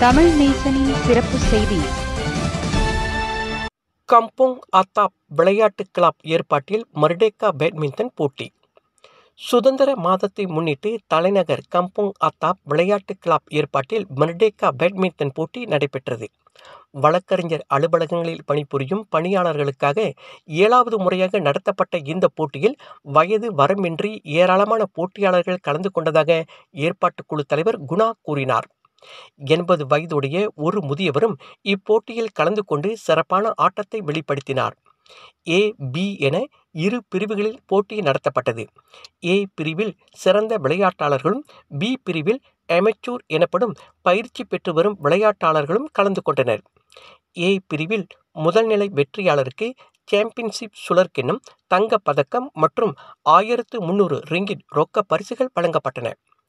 தமிழ் நேசனின் சிறப்பு செய்தி. கம்போங் அத்தாப் விளையாட்டு கிளப் ஏற்பாட்டில் மர்டேக்கா பேட்மிண்டன் போட்டி. சுதந்திர மாதத்தை முன்னிட்டு தலைநகர் கம்போங் அத்தாப் விளையாட்டு கிளப் ஏற்பாட்டில் மர்டேக்கா பேட்மிண்டன் போட்டி நடைபெற்றது. வழக்கறிஞர் அலுவலகங்களில் பணிபுரியும் பணியாளர்களுக்காக 7வது முறையாக நடத்தப்பட்ட இந்த போட்டியில் வயது வரம்பின்றி ஏராளமான போட்டியாளர்கள் கலந்து கொண்டதாக ஏற்பாட்டு குழு தலைவர் குணா கூறினார். 80 வயதுடைய ஒரு முதியவரும் இப்போட்டியில் கலந்து கொண்டு சிறப்பான ஆட்டத்தை வெளிப்படுத்தினார். ஏ, பி என இரு பிரிவுகளில் போட்டி நடத்தப்பட்டது. ஏ பிரிவில் சிறந்த விளையாட்டாளர்களும், பி பிரிவில் அமெச்சூர் எனப்படும் பயிற்சி பெற்று வரும் விளையாட்டாளர்களும் கலந்து கொண்டனர். ஏ பிரிவில் முதல் நிலை வெற்றியாளருக்கு சாம்பியன்ஷிப் சுழற்கிண்ணம், தங்க பதக்கம் மற்றும் 1300 ரிங்கிட் ரொக்க பரிசுகள் வழங்கப்பட்டன.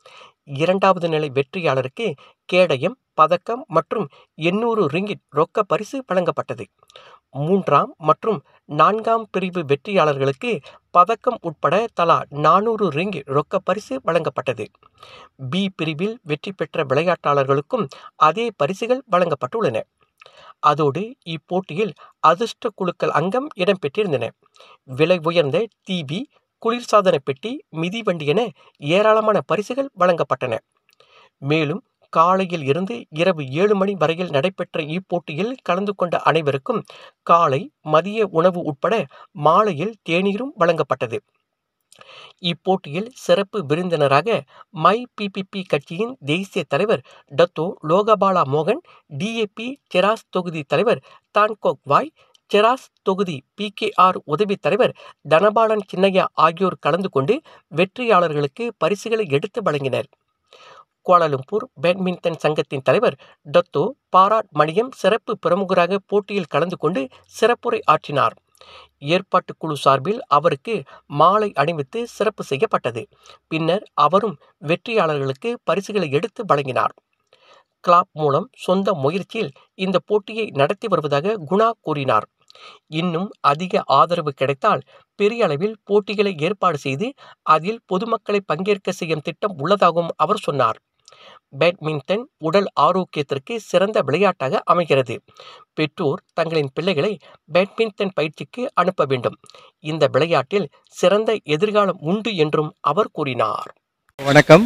2வது நிலை வெற்றியாளருக்கு கேடயம், பதக்கம் மற்றும் 800 ரிங்கிட் ரொக்க பரிசு வழங்கப்பட்டது. 3ஆம் மற்றும் 4ஆம் பிரிவு வெற்றியாளர்களுக்கு பதக்கம் உட்பட தலா 400 ரிங்கிட் ரொக்க பரிசு வழங்கப்பட்டது. பி பிரிவில் வெற்றி பெற்ற விளையாட்டாளர்களுக்கும் அதே பரிசுகள் வழங்கப்பட்டுள்ளன. அதோடு இப்போட்டியில் அதிர்ஷ்ட குழுக்கள் அங்கம் இடம்பெற்றிருந்தன. விலை உயர்ந்த டிவி, குளிர்சாதன பெட்டி, மிதிவண்டி என ஏராளமான பரிசுகள் வழங்கப்பட்டன. மேலும் காலையில் இருந்து இரவு 7 மணி வரையில் நடைபெற்ற இப்போட்டியில் கலந்து கொண்ட அனைவருக்கும் காலை, மதிய உணவு உட்பட மாலையில் தேநீரும் வழங்கப்பட்டது. இப்போட்டியில் சிறப்பு விருந்தினராக மை பிபிபி கட்சியின் தேசிய தலைவர் டத்தோ லோகபாலா மோகன், டிஏபி செராஸ் தொகுதி தலைவர் தான்கோக் வாய், செராஸ் தொகுதி PKR உதவி தலைவர் தனபாலன் சின்னையா ஆகியோர் கலந்து கொண்டு வெற்றியாளர்களுக்கு பரிசுகளை எடுத்து வழங்கினர். கோலாலம்பூர் பேட்மிண்டன் சங்கத்தின் தலைவர் டத்தோ பாராட் மணியம் சிறப்பு பிரமுகராக போட்டியில் கலந்து கொண்டு சிறப்புரை ஆற்றினார். ஏற்பாட்டு குழு சார்பில் அவருக்கு மாலை அணிவித்து சிறப்பு செய்யப்பட்டது. பின்னர் அவரும் வெற்றியாளர்களுக்கு பரிசுகளை எடுத்து வழங்கினார். கிளப் மூலம் சொந்த முயற்சியில் இந்த போட்டியை நடத்தி வருவதாக குணா கூறினார். இன்னும் அதிக ஆதரவு கிடைத்தால் பெரிய அளவில் போட்டிகளை ஏற்பாடு செய்து அதில் பொதுமக்களை பங்கேற்க செய்யும் திட்டம் உள்ளதாகவும் அவர் சொன்னார். பேட்மிண்டன் உடல் ஆரோக்கியத்திற்கு சிறந்த விளையாட்டாக அமைகிறது. பெற்றோர் தங்களின் பிள்ளைகளை பேட்மிண்டன் பயிற்சிக்கு அனுப்ப வேண்டும். இந்த விளையாட்டில் சிறந்த எதிர்காலம் உண்டு என்றும் அவர் கூறினார். வணக்கம்.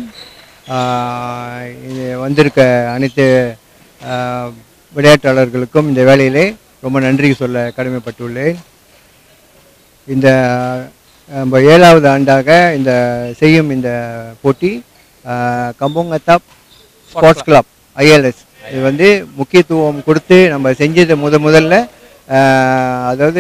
வந்திருக்க அனைத்து விளையாட்டாளர்களுக்கும் இந்த வேளையிலே ரொம்ப நன்றி சொல்ல கடமைப்பட்டுள்ளேன். இந்த 7வது ஆண்டாக இந்த செய்யும் இந்த போட்டி Kampong Attap sports club ILS இது வந்து முக்கியத்துவம் கொடுத்து நம்ம செஞ்சது முதல்ல அதாவது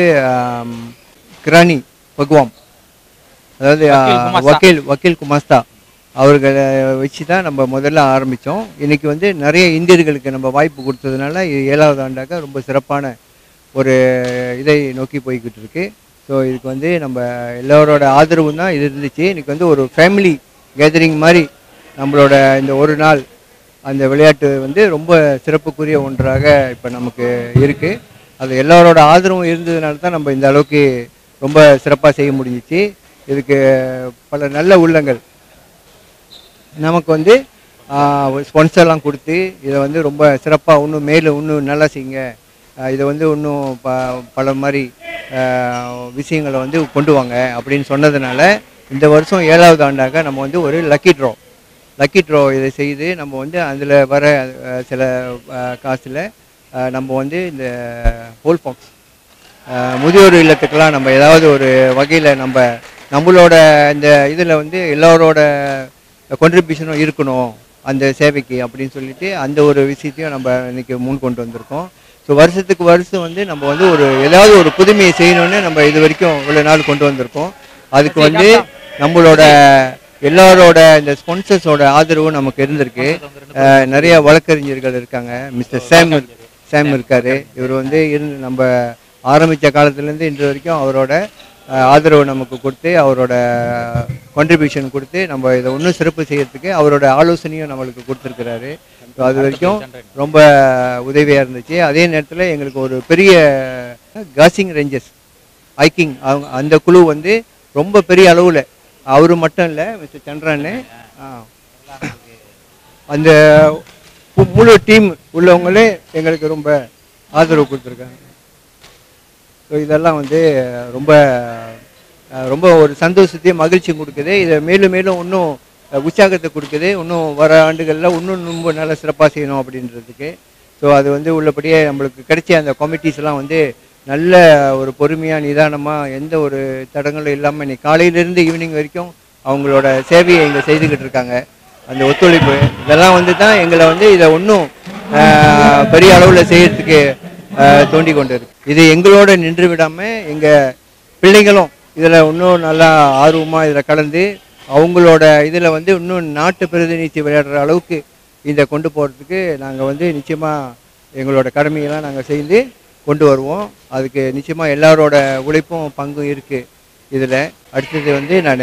கிரானி பகுவாம், அதாவது வக்கீல் குமாஸ்தா அவர்களை வச்சு தான் நம்ம முதல்ல ஆரம்பித்தோம். இன்றைக்கி வந்து நிறைய இந்தியர்களுக்கு நம்ம வாய்ப்பு கொடுத்ததுனால 7வது ஆண்டாக ரொம்ப சிறப்பான ஒரு இதை நோக்கி போய்கிட்டு இருக்கு. ஸோ இதுக்கு வந்து நம்ம எல்லோரோட ஆதரவும் தான் இது இருந்துச்சு. இன்றைக்கி வந்து ஒரு ஃபேமிலி கேதரிங் மாதிரி நம்மளோட இந்த ஒரு நாள் அந்த விளையாட்டு வந்து ரொம்ப சிறப்புக்குரிய ஒன்றாக இப்போ நமக்கு இருக்குது. அது எல்லோரோட ஆதரவும் இருந்ததுனால தான் நம்ம இந்த அளவுக்கு ரொம்ப சிறப்பாக செய்ய முடிஞ்சிச்சு. இதுக்கு பல நல்ல உள்ளங்கள் நமக்கு வந்து ஸ்பான்சர்லாம் கொடுத்து இதை வந்து ரொம்ப சிறப்பாக இன்னும் நல்லா செய்யுங்க, இதை வந்து இன்னும் பல மாதிரி விஷயங்களை வந்து கொண்டு வாங்க அப்படின்னு சொன்னதுனால இந்த வருஷம் 7வது ஆண்டாக நம்ம வந்து ஒரு லக்கி ட்ரா இதை செய்து நம்ம வந்து அதில் வர சில காசில் நம்ம வந்து இந்த ஹோல் பாக்ஸ் முதியோர் இல்லத்துக்கெல்லாம் நம்ம ஏதாவது ஒரு வகையில் நம்மளோட இந்த இதில் வந்து எல்லோரோட கான்ட்ரிபியூஷனும் இருக்கணும் அந்த சேவைக்கு அப்படின்னு சொல்லிட்டு அந்த ஒரு விஷயத்தையும் நம்ம இன்றைக்கி முன் கொண்டு வந்திருக்கோம். ஸோ வருஷத்துக்கு வருஷம் வந்து நம்ம வந்து ஏதாவது ஒரு புதுமையை செய்யணும்னு நம்ம இது வரைக்கும் இவ்வளோ நாள் கொண்டு வந்திருக்கோம். அதுக்கு வந்து நம்மளோட எல்லாரோட இந்த ஸ்பான்சர்ஸோட ஆதரவும் நமக்கு இருந்திருக்கு. நிறைய வழக்கறிஞர்கள் இருக்காங்க. மிஸ்டர் சாம் இருக்கார். இவர் வந்து நம்ம ஆரம்பித்த காலத்துலேருந்து இன்று வரைக்கும் அவரோட ஆதரவு நமக்கு கொடுத்து அவரோட கான்ட்ரிபியூஷன் கொடுத்து நம்ம இதை இன்னும் சிறப்பு செய்யறதுக்கு அவரோட ஆலோசனையும் நம்மளுக்கு கொடுத்துருக்கிறாரு. ஸோ அது வரைக்கும் ரொம்ப உதவியாக இருந்துச்சு. அதே நேரத்தில் எங்களுக்கு ஒரு பெரிய காசிங் ரேஞ்சர்ஸ் ஹைக்கிங் அந்த குழு வந்து ரொம்ப பெரிய அளவில் அவரு மட்டும் இல்லை, மிஸ்டர் சந்திரன் அந்த முழு டீம் உள்ளவங்களே எங்களுக்கு ரொம்ப ஆதரவு கொடுத்துருக்காங்க. ஸோ இதெல்லாம் வந்து ரொம்ப ரொம்ப ஒரு சந்தோஷத்தையும் மகிழ்ச்சியும் கொடுக்குது. இதை மேலும் மேலும் இன்னும் உற்சாகத்தை கொடுக்குது. இன்னும் வர ஆண்டுகளில் இன்னும் ரொம்ப நல்லா சிறப்பாக செய்யணும் அப்படின்றதுக்கு. ஸோ அது வந்து உள்ளபடியே நம்மளுக்கு கிடைச்ச அந்த கமிட்டிஸ்லாம் வந்து நல்ல ஒரு பொறுமையாக நிதானமாக எந்த ஒரு தடங்களும் இல்லாமல் இன்னைக்கு காலையிலேருந்து ஈவினிங் வரைக்கும் அவங்களோட சேவையை இங்கே செய்துக்கிட்டு இருக்காங்க. அந்த ஒத்துழைப்பு இதெல்லாம் வந்து தான் எங்களை வந்து இதை இன்னும் பெரிய அளவில் செய்யறதுக்கு தோண்டி கொண்டு இருக்கு. இது எங்களோட நின்று விடாமல் எங்கள் பிள்ளைங்களும் இதில் இன்னும் நல்லா ஆர்வமாக இதில் கலந்து அவங்களோட இதில் வந்து இன்னும் நாட்டு பிரதிநிதி விளையாடுற அளவுக்கு இதை கொண்டு போகிறதுக்கு நாங்கள் வந்து நிச்சயமாக எங்களோட கடமையெல்லாம் நாங்கள் செய்து கொண்டு வருவோம். அதுக்கு நிச்சயமாக எல்லாரோட உழைப்பும் பங்கும் இருக்குது இதில். அடுத்தது வந்து நான்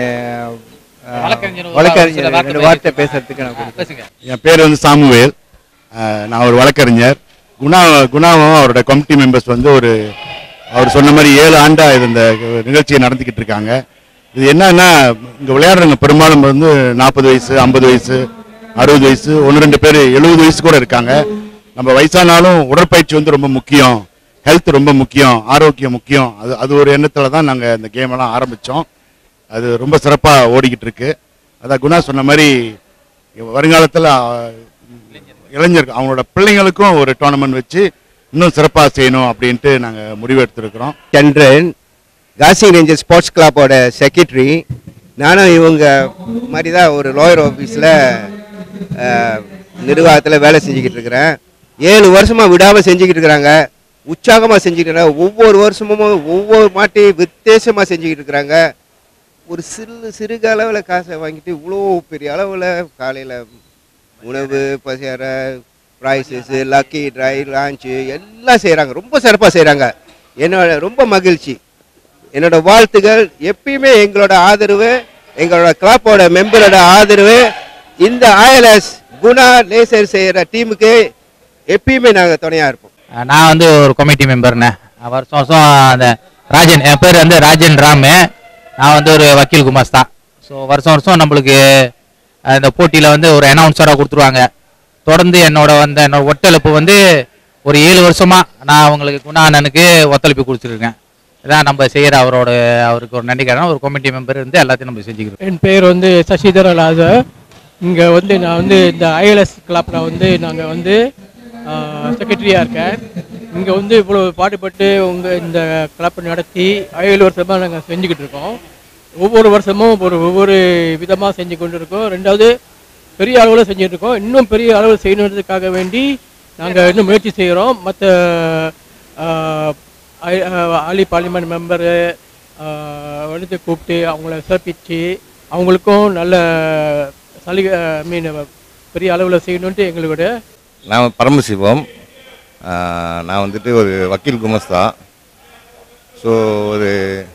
வழக்கறிஞர் 2 வார்த்தை பேசுறதுக்கு நான் கொடுப்பேன். என் பேர் வந்து சாமுவேல். நான் ஒரு வழக்கறிஞர். குணாவும் அவரோட கமிட்டி மெம்பர்ஸ் வந்து அவர் சொன்ன மாதிரி 7 ஆண்டா இது இந்த நிகழ்ச்சியை நடத்திக்கிட்டு இருக்காங்க. இது என்னன்னா இங்கே விளையாடுறவங்க பெரும்பாலும் வந்து 40 வயசு 50 வயசு 60 வயசு 1-2 பேர் 70 வயசு கூட இருக்காங்க. நம்ம வயசானாலும் உடற்பயிற்சி வந்து ரொம்ப முக்கியம், ஹெல்த் ரொம்ப முக்கியம், ஆரோக்கியம் முக்கியம். அது ஒரு எண்ணத்தில் தான் நாங்கள் இந்த கேமெல்லாம் ஆரம்பித்தோம். அது ரொம்ப சிறப்பாக ஓடிக்கிட்டு இருக்கு. அதான் குணா சொன்ன மாதிரி வருங்காலத்தில் இளைஞர்கள் அவங்களோட பிள்ளைங்களுக்கும் ஒரு டோர்னமெண்ட் வச்சு இன்னும் சிறப்பாக செய்யணும் அப்படின்ட்டு நாங்கள் முடிவு எடுத்துருக்கிறோம். சந்திரன் காசி ரேஞ்சர் ஸ்போர்ட்ஸ் கிளப்போட செக்ரட்டரி. நானும் இவங்க மாதிரி தான் ஒரு லோயர் ஆஃபீஸில் நிர்வாகத்தில் வேலை செஞ்சுக்கிட்டு இருக்கிறேன். 7 வருஷமாக விடாமல் செஞ்சுக்கிட்டு இருக்கிறாங்க. உற்சாகமாக செஞ்சுக்கிட்டு இருக்கிறாங்க. ஒவ்வொரு வருஷமும் ஒவ்வொரு மாட்டையும் வித்தியாசமாக செஞ்சுக்கிட்டு இருக்கிறாங்க. ஒரு சிறுக அளவில் காசை வாங்கிட்டு இவ்வளோ பெரிய அளவில் காலையில் உணவு பசியார ப்ரைஸஸு லக்கி ட்ரை லான்ச்சு எல்லாம் செய்கிறாங்க. ரொம்ப சிறப்பாக செய்கிறாங்க. என்னோட ரொம்ப மகிழ்ச்சி. என்னோட வாழ்த்துக்கள். எப்பயுமே எங்களோட ஆதரவு, எங்களோட கிளப்போட மெம்பரோட ஆதரவு இந்த ILS குணா லேசர் செய்கிற டீமுக்கு எப்பயுமே நாங்கள் துணையாக இருப்போம். நான் வந்து ஒரு கமிட்டி மெம்பர்ண்ணே. வருஷம் வருஷம் அந்த ராஜன், என் பேர் வந்து ராஜன் ராமு. நான் வந்து ஒரு வக்கீல் குமாஸ்தா. ஸோ வருஷம் வருஷம் நம்மளுக்கு இந்த போட்டியில் வந்து ஒரு அனௌன்சராக கொடுத்துருவாங்க. தொடர்ந்து என்னோட ஒத்துழைப்பு வந்து ஒரு 7 வருஷமாக நான் அவங்களுக்கு குணா அண்ணனுக்கு ஒத்துழைப்பு கொடுத்துருக்கேன். இதான் நம்ம செய்கிற அவருக்கு ஒரு நன்றிக்கான ஒரு கமிட்டி மெம்பர் இருந்து எல்லாத்தையும் நம்ம செஞ்சுக்கிறோம். என் பேர் வந்து சசிதர ராஜா. இங்கே வந்து நான் வந்து இந்த ILS கிளப்பில் வந்து நாங்கள் வந்து செக்ரட்டரியாக இருக்கேன். இங்கே வந்து இவ்வளோ பாடுபட்டு இந்த கிளப்பை நடத்தி 7 வருஷமாக நாங்கள் செஞ்சுக்கிட்டு இருக்கோம். ஒவ்வொரு வருஷமும் ஒவ்வொரு விதமாக செஞ்சு கொண்டு இருக்கோம். 2வது பெரிய அளவில் செஞ்சுட்டு இருக்கோம். இன்னும் பெரிய அளவில் செய்யணுன்றதுக்காக வேண்டி நாங்கள் இன்னும் முயற்சி செய்கிறோம். மற்ற ஆலி பார்லிமெண்ட் மெம்பரு வந்து கூப்பிட்டு அவங்கள சிறப்பிச்சு அவங்களுக்கும் நல்ல சலுகை பெரிய அளவில் செய்யணுன்ட்டு எங்களுடைய. நான் பரமசிவம். நான் வந்துட்டு ஒரு வக்கீல் குமஸ்தா. ஸோ ஒரு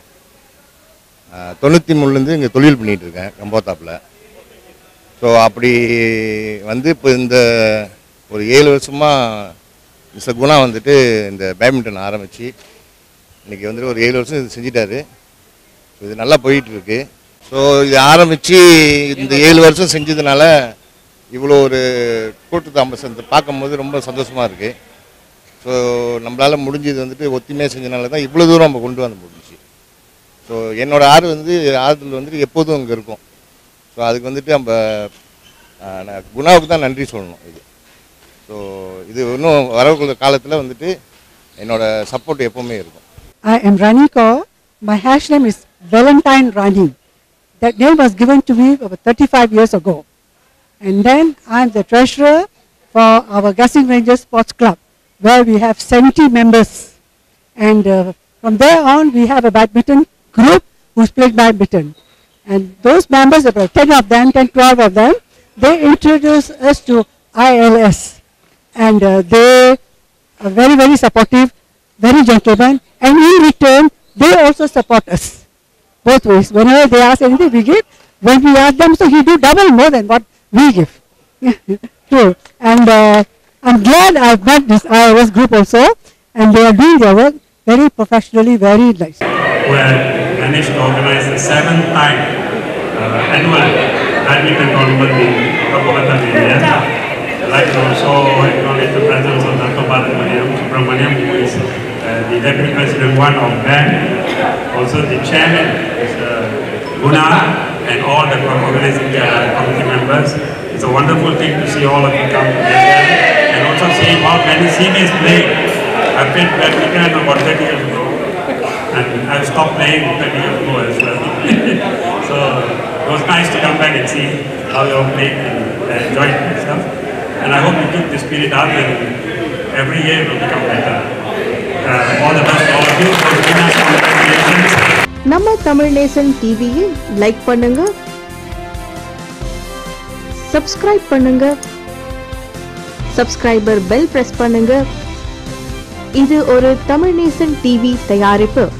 93லேருந்து இங்கே தொழில் பண்ணிகிட்ருக்கேன் கம்போத்தாப்பில். ஸோ அப்படி வந்து இப்போ இந்த ஒரு 7 வருஷமாக மிஸ்டர் குணா வந்துட்டு இந்த பேட்மிண்டன் ஆரம்பித்து இன்றைக்கி வந்துட்டு ஒரு 7 வருஷம் இது செஞ்சிட்டாரு. ஸோ இது நல்லா போயிட்டுருக்கு. ஸோ இது ஆரம்பித்து இந்த 7 வருஷம் செஞ்சதுனால இவ்வளோ ஒரு கூட்டத்தை நம்ம பார்க்கும்போது ரொம்ப சந்தோஷமாக இருக்குது. ஸோ நம்மளால் முடிஞ்சது வந்துட்டு ஒத்துமையாக செஞ்சதுனால தான் இவ்வளோ தூரம் நம்ம கொண்டு வந்து முடிஞ்சிச்சு. ஸோ என்னோடய ஆறுதல் வந்துட்டு எப்போதும் அங்கே இருக்கும். ஸோ அதுக்கு வந்துட்டு நம்ம குணாவுக்கு தான் நன்றி சொல்லணும். ஸோ இது இன்னும் வரக்கூடிய காலத்தில் வந்துட்டு என்னோட சப்போர்ட் எப்போவுமே இருக்கும். I am Rani Kaur. My hash name is Valentine Rani. That name was given to me about 35 years ago. And then I am the treasurer for our Gassing Rangers Sports Club, where we have 70 members. And from there on, we have a badminton group who's playing badminton. And those members, about 10 of them, 10, 12 of them, they introduced us to ILS. And they are very, very supportive, very gentlemen. And in return, they also support us. Both ways. Whenever they ask anything, we give. When we ask them, so he do double more than what we give. True. And I'm glad I've met this ILS group also. And they are doing their work very professionally, very nice. We have managed to organize the 7th time annual badminton tournament in Kampong Atam, India. I'd like to also acknowledge the presence of Dr. Balamaniam Subramaniam, who is the Deputy President 1 of BAN, also the Chairman, Guna, and all the organizing committee members. It's a wonderful thing to see all of you come together and also seeing how many seniors play. I played badminton about 30 years ago, and I've stopped playing 30 years ago as well. So it was nice to come back and see how you all played and enjoyed yourself. And I hope you keep the spirit up, and every year it will become better. All the best to all of you. Congratulations. நம்ம தமிழ் நேசன் டிவியை like பண்ணுங்க, subscribe பண்ணுங்க, subscriber bell press பண்ணுங்க. இது ஒரு தமிழ் நேசன் TV தயாரிப்பு.